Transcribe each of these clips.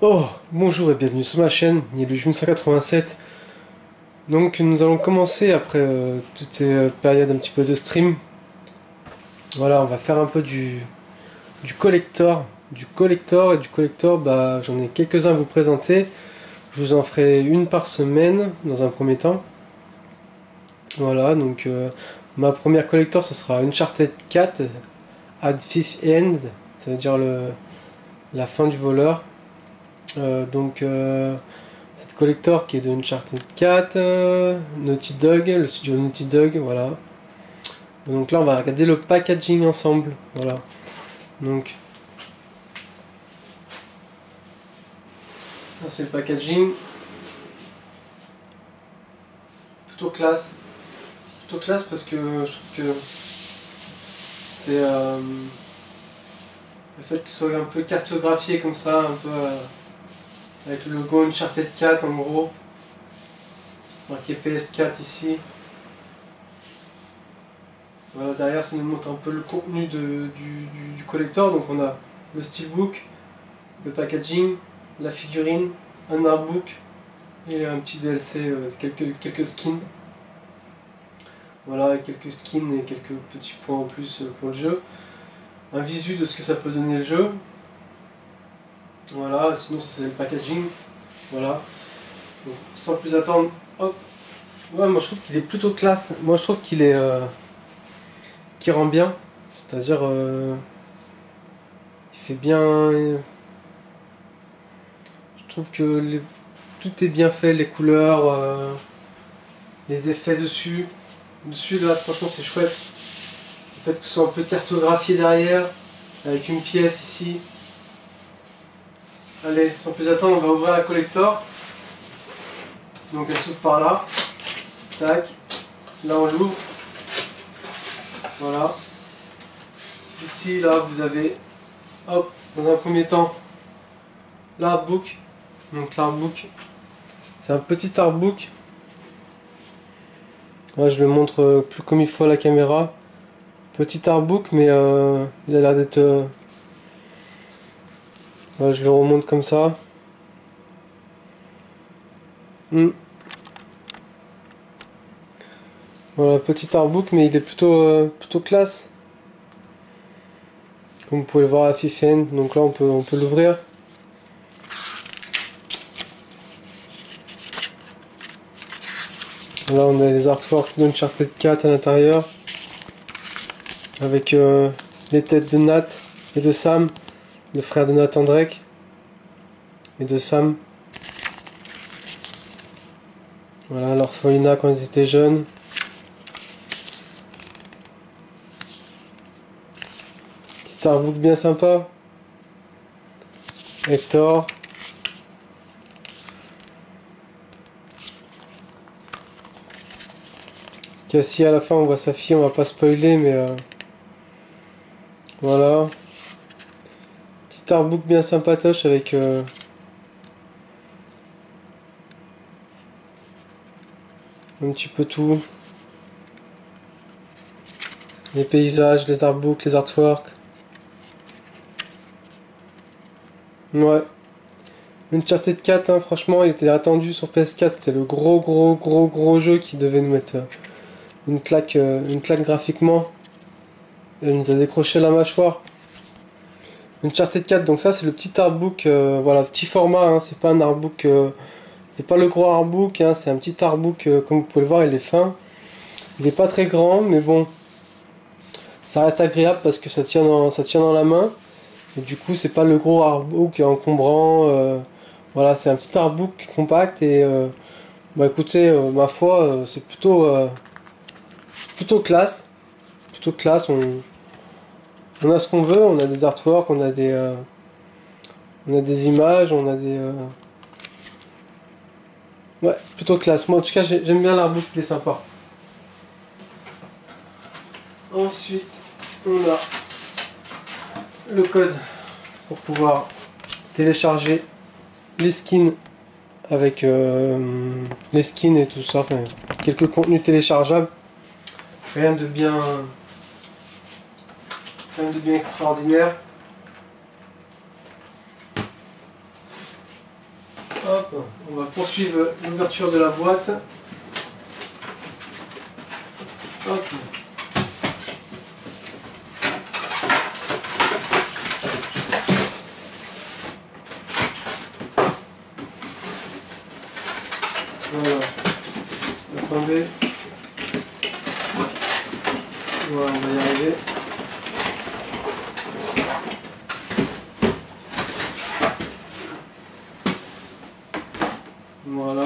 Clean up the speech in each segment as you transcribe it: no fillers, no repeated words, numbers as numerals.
Oh, bonjour et bienvenue sur ma chaîne, Nilujun187. Donc nous allons commencer après toutes ces périodes un petit peu de stream. Voilà, on va faire un peu du collector. Et du collector, bah, j'en ai quelques-uns à vous présenter. Je vous en ferai une par semaine dans un premier temps. Voilà, donc ma première collector ce sera Uncharted 4 at Fifth End, ça veut dire la fin du voleur. Cette collector qui est de Uncharted 4, Naughty Dog, le studio Naughty Dog, voilà. Donc là on va regarder le packaging ensemble, voilà. Donc ça c'est le packaging, plutôt classe, parce que je trouve que c'est le fait qu'il soit un peu cartographié comme ça, un peu avec le logo Uncharted 4 en gros, marqué PS4 ici. Voilà, derrière ça nous montre un peu le contenu du collector, donc on a le steelbook, le packaging, la figurine, un artbook et un petit DLC, quelques skins. Voilà, quelques skins et quelques petits points en plus pour le jeu. Un visu de ce que ça peut donner le jeu. Voilà, sinon ça c'est le packaging. Voilà. Donc, sans plus attendre, hop. Ouais, moi je trouve qu'il est plutôt classe. Moi je trouve qu'il est qui rend bien. C'est-à-dire il fait bien. Je trouve que tout est bien fait, les couleurs, les effets dessus. Dessus là franchement c'est chouette. Le fait que ce soit un peu cartographié derrière, avec une pièce ici. Allez, sans plus attendre, on va ouvrir la collector. Donc elle s'ouvre par là. Tac. Là on l'ouvre. Voilà. Ici, là, vous avez, hop, dans un premier temps, l'artbook. Donc l'artbook, c'est un petit artbook. Là, je le montre plus comme il faut à la caméra. Petit artbook, mais il a l'air d'être... Voilà, je le remonte comme ça. Voilà, petit artbook, mais il est plutôt classe. Comme vous pouvez le voir à Fifth End. Donc là, on peut l'ouvrir. Là, on a les artworks d'Uncharted 4 à l'intérieur. Avec les têtes de Nat et de Sam, le frère de Nathan Drake. Et de Sam. Voilà, l'orphelinat quand ils étaient jeunes. Petit artbook bien sympa. Hector. Cassie à la fin on voit sa fille, on va pas spoiler mais voilà. Petit artbook bien sympatoche avec un petit peu tout. Les paysages, les artbooks, les artworks. Ouais. Uncharted 4, hein, franchement, il était attendu sur PS4. C'était le gros jeu qui devait nous mettre une claque graphiquement. Elle nous a décroché la mâchoire. Uncharted 4, donc ça c'est le petit artbook, voilà, petit format, hein, c'est pas un artbook, c'est pas le gros artbook, hein, c'est un petit artbook, comme vous pouvez le voir, il est fin. Il est pas très grand, mais bon, ça reste agréable parce que ça tient dans la main. Et du coup, c'est pas le gros artbook encombrant, voilà, c'est un petit artbook compact et bah écoutez, ma foi, c'est plutôt classe, on a ce qu'on veut, on a des artworks, on a des images, on a des... Ouais, plutôt classe. Moi en tout cas j'aime bien l'artbook, il est sympa. Ensuite, on a le code pour pouvoir télécharger les skins avec les skins et tout ça, enfin quelques contenus téléchargeables. Rien de bien extraordinaire. Hop, on va poursuivre l'ouverture de la boîte. Hop. Voilà. Attendez. Voilà, on va y arriver. Voilà.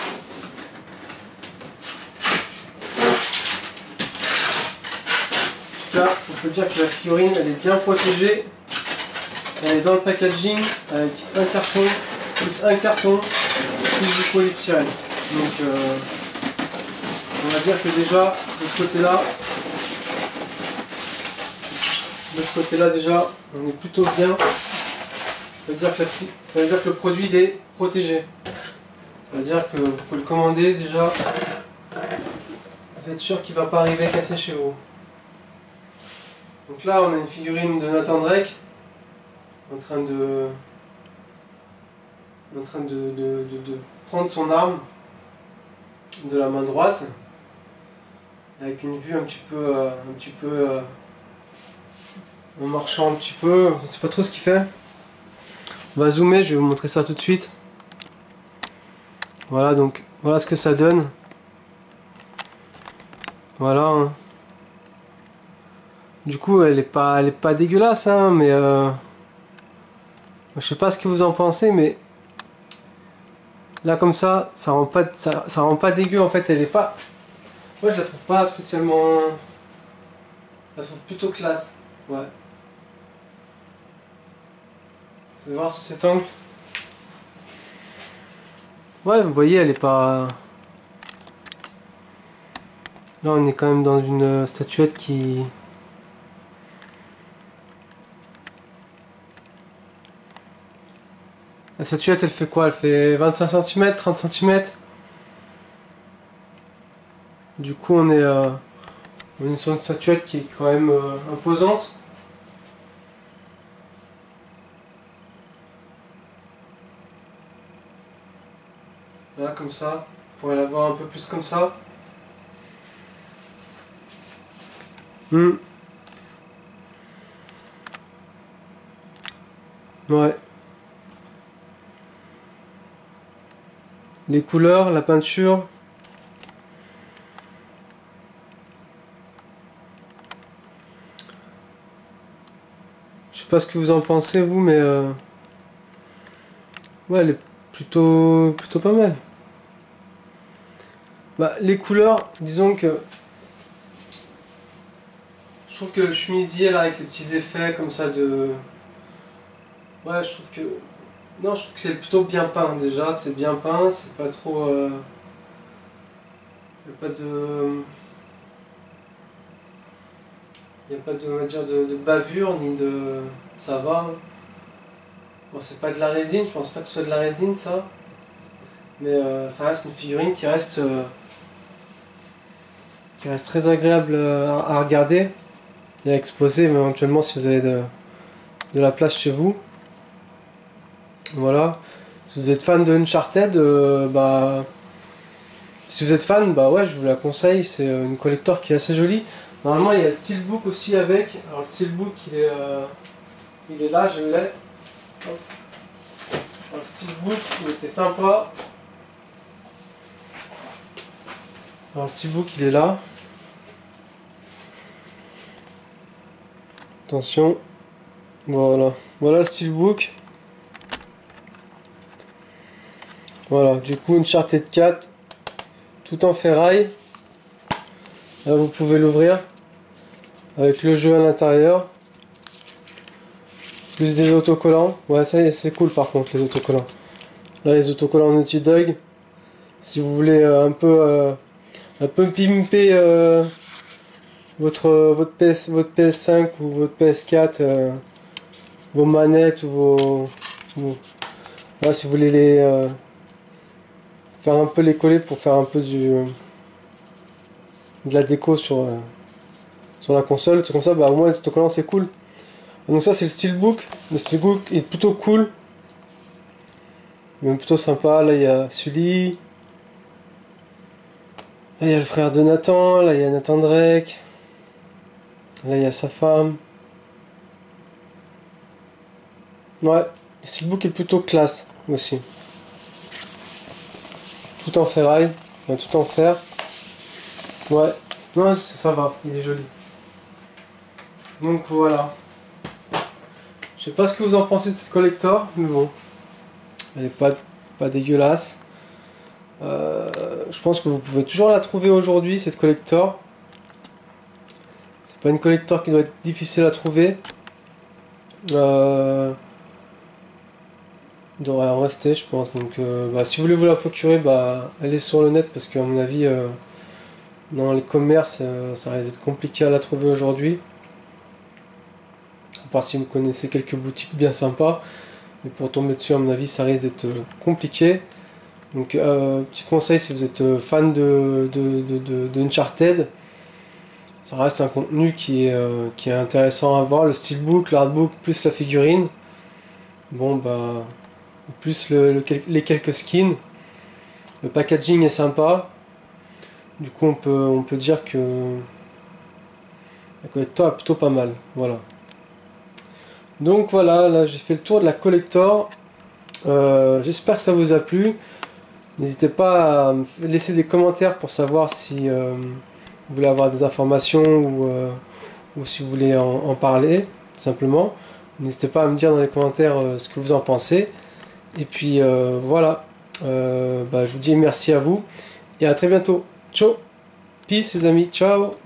Là, on peut dire que la figurine elle est bien protégée. Elle est dans le packaging avec un carton, plus un carton, plus du polystyrène. Donc on va dire que déjà de ce côté-là déjà on est plutôt bien. Ça veut dire que le produit il est protégé. Ça veut dire que vous pouvez le commander déjà. Vous êtes sûr qu'il ne va pas arriver cassé chez vous. Donc là on a une figurine de Nathan Drake en train de prendre son arme de la main droite avec une vue un petit peu en marchant un petit peu, je ne sais pas trop ce qu'il fait. On va zoomer, je vais vous montrer ça tout de suite. Voilà, donc voilà ce que ça donne. Voilà. Hein. Du coup, elle est pas dégueulasse, hein, mais je sais pas ce que vous en pensez, mais là comme ça rend pas, ça rend pas dégueu en fait. Elle est pas. Moi, je la trouve pas spécialement. Je la trouve plutôt classe. Ouais. Vous allez voir sur cet angle. Ouais, vous voyez, elle est pas. Là, on est quand même dans une statuette qui. La statuette, elle fait quoi? Elle fait 25 cm, 30 cm. Du coup, on est sur une statuette qui est quand même imposante. Là, comme ça. Vous pourrez la voir un peu plus comme ça. Ouais. Les couleurs, la peinture. Je sais pas ce que vous en pensez vous, mais ouais, elle est plutôt pas mal. Bah, les couleurs, disons que je trouve que le chemisier là avec les petits effets comme ça de. Ouais, je trouve que. Non, je trouve que c'est plutôt bien peint déjà, c'est bien peint, c'est pas trop. Y a pas de. Y a pas de, on va dire, de bavure ni de. Ça va. Bon, c'est pas de la résine, je pense pas que ce soit de la résine ça. Mais ça reste une figurine qui reste très agréable à regarder et à exposer éventuellement si vous avez de la place chez vous. Voilà. Si vous êtes fan de Uncharted, bah si vous êtes fan, bah ouais, je vous la conseille. C'est une collector qui est assez jolie. Normalement, il y a le steelbook aussi avec. Alors le steelbook, il est là, je l'ai. Hop. Alors, le steelbook, il était sympa. Alors le steelbook, il est là. Attention. Voilà. Voilà le steelbook. Voilà, du coup Uncharted 4, tout en ferraille. Là vous pouvez l'ouvrir avec le jeu à l'intérieur. Plus des autocollants. Ouais, ça c'est cool par contre les autocollants. Là les autocollants Naughty Dog. Si vous voulez un peu pimper votre PS5 ou votre PS4, vos manettes ou là, si vous voulez les faire un peu les coller pour faire un peu de la déco sur la console, tout comme ça, bah au moins les autocollants c'est cool. Donc ça c'est le steelbook est plutôt cool. même plutôt sympa. Là il y a Sully. Là il y a le frère de Nathan, là il y a Nathan Drake. Là il y a sa femme. Ouais, le steelbook est plutôt classe aussi. Tout en ferraille, enfin, tout en fer. Ouais, non ça va, il est joli. Donc voilà. Je sais pas ce que vous en pensez de cette collector, mais bon. Elle est pas dégueulasse. Je pense que vous pouvez toujours la trouver aujourd'hui, cette collector. C'est pas une collector qui doit être difficile à trouver. Il devrait en rester, je pense. Donc, si vous voulez vous la procurer, allez sur le net parce qu'à mon avis, dans les commerces, ça risque d'être compliqué à la trouver aujourd'hui. À part si vous connaissez quelques boutiques bien sympas. Mais pour tomber dessus, à mon avis, ça risque d'être compliqué. Donc, petit conseil si vous êtes fan de Uncharted, ça reste un contenu qui est intéressant à voir. Le steelbook, l'artbook, plus la figurine. Bon, plus les quelques skins. Le packaging est sympa. Du coup, on peut dire que la collector est plutôt pas mal. Voilà. Donc voilà, là j'ai fait le tour de la collector. J'espère que ça vous a plu. N'hésitez pas à me laisser des commentaires pour savoir si vous voulez avoir des informations ou si vous voulez en parler, tout simplement. N'hésitez pas à me dire dans les commentaires ce que vous en pensez. Et puis voilà, je vous dis merci à vous et à très bientôt. Ciao, peace les amis, ciao.